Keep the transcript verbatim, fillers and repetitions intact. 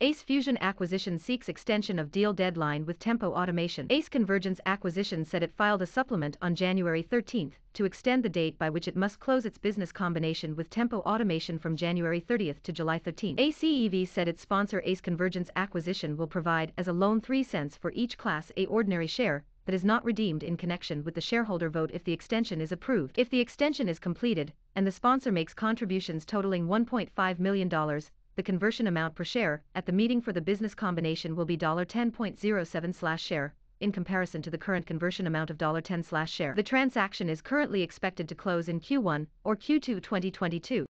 Ace Fusion Acquisition seeks extension of deal deadline with Tempo Automation. Ace Convergence Acquisition said it filed a supplement on January thirteenth to extend the date by which it must close its business combination with Tempo Automation from January thirtieth to July thirteenth. A C E V said its sponsor Ace Convergence Acquisition will provide as a loan three cents for each Class A ordinary share that is not redeemed in connection with the shareholder vote if the extension is approved. If the extension is completed, and the sponsor makes contributions totaling one point five million dollars, the conversion amount per share at the meeting for the business combination will be ten point oh seven slash share, in comparison to the current conversion amount of ten slash share. The transaction is currently expected to close in Q one or Q two twenty twenty-two.